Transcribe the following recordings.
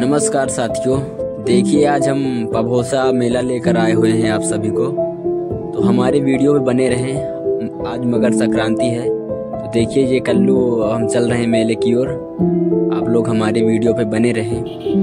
नमस्कार साथियों, देखिए आज हम पभोसा मेला लेकर आए हुए हैं आप सभी को। तो हमारे वीडियो में बने रहें। आज मकर संक्रांति है, तो देखिए ये कल्लू हम चल रहे हैं मेले की ओर। आप लोग हमारे वीडियो पे बने रहें।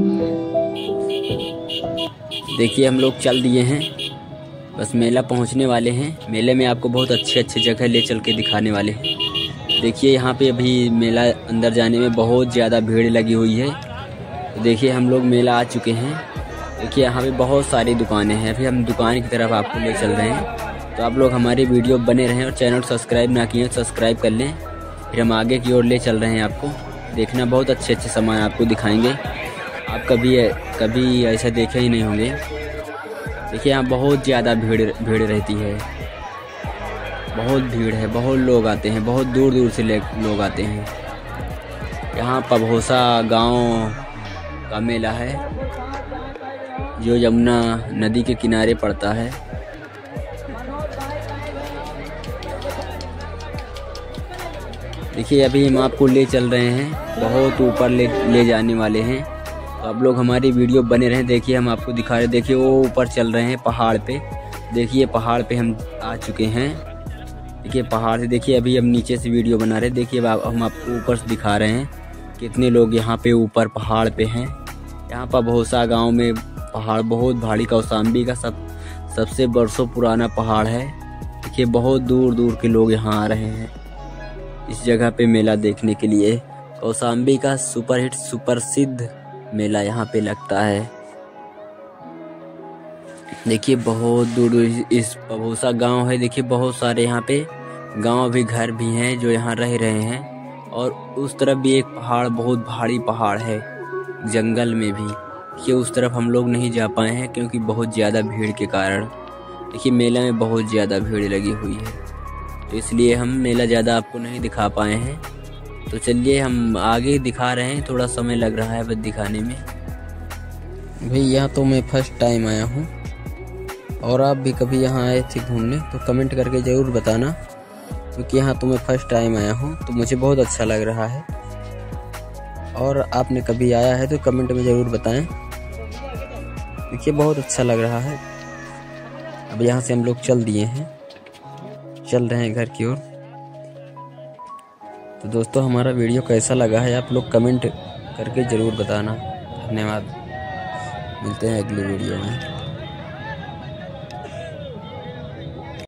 देखिए हम लोग चल दिए हैं, बस मेला पहुंचने वाले हैं। मेले में आपको बहुत अच्छी अच्छी जगह ले चल के दिखाने वाले हैं। देखिए यहाँ पे अभी मेला अंदर जाने में बहुत ज़्यादा भीड़ लगी हुई है। तो देखिए हम लोग मेला आ चुके हैं। देखिए यहाँ पे बहुत सारी दुकानें हैं। अभी हम दुकान की तरफ आपको ले चल रहे हैं, तो आप लोग हमारे वीडियो बने रहें और चैनल सब्सक्राइब ना किए तो सब्सक्राइब कर लें। फिर हम आगे की ओर ले चल रहे हैं। आपको देखना, बहुत अच्छे अच्छे सामान आपको दिखाएंगे। आप कभी ऐसा देखे ही नहीं होंगे। देखिए यहाँ बहुत ज़्यादा भीड़ रहती है, बहुत भीड़ है, बहुत लोग आते हैं, बहुत दूर दूर से लोग आते हैं। यहाँ पभोसा गांव का मेला है जो यमुना नदी के किनारे पड़ता है। देखिए अभी हम आपको ले चल रहे हैं, बहुत ऊपर ले जाने वाले हैं। तो आप लोग हमारी वीडियो बने रहें। देखिए हम आपको दिखा रहे, देखिए वो ऊपर चल रहे हैं पहाड़ पे। देखिए पहाड़ पे हम आ चुके हैं। देखिए पहाड़ से, देखिए अभी हम नीचे से वीडियो बना रहे हैं। देखिए हम आपको ऊपर से दिखा रहे हैं कितने लोग यहाँ पे ऊपर पहाड़ पे हैं। यहाँ पर भोसा गांव में पहाड़ बहुत भारी, कौसाम्बी का सबसे बरसों पुराना पहाड़ है। देखिए बहुत दूर दूर के लोग यहाँ आ रहे हैं इस जगह पे मेला देखने के लिए। कौसाम्बी का सुपरहिट सुप्रसिद्ध मेला यहाँ पे लगता है। देखिए बहुत दूर दूर इस पभोसा गांव है। देखिए बहुत सारे यहाँ पे गांव भी, घर भी हैं जो यहाँ रह रहे हैं। और उस तरफ भी एक पहाड़, बहुत भारी पहाड़ है जंगल में भी। देखिए उस तरफ हम लोग नहीं जा पाए हैं क्योंकि बहुत ज़्यादा भीड़ के कारण। देखिए मेला में बहुत ज़्यादा भीड़ लगी हुई है, तो इसलिए हम मेला ज़्यादा आपको नहीं दिखा पाए हैं। तो चलिए हम आगे दिखा रहे हैं, थोड़ा समय लग रहा है बस दिखाने में। भाई यहाँ तो मैं फर्स्ट टाइम आया हूँ, और आप भी कभी यहाँ आए थे घूमने तो कमेंट करके ज़रूर बताना, क्योंकि यहाँ तो मैं फर्स्ट टाइम आया हूँ तो मुझे बहुत अच्छा लग रहा है। और आपने कभी आया है तो कमेंट में ज़रूर बताएं। देखिए बहुत अच्छा लग रहा है। अब यहाँ से हम लोग चल दिए हैं, चल रहे हैं घर की ओर। तो दोस्तों हमारा वीडियो कैसा लगा है आप लोग कमेंट करके ज़रूर बताना। धन्यवाद, मिलते हैं अगले वीडियो में।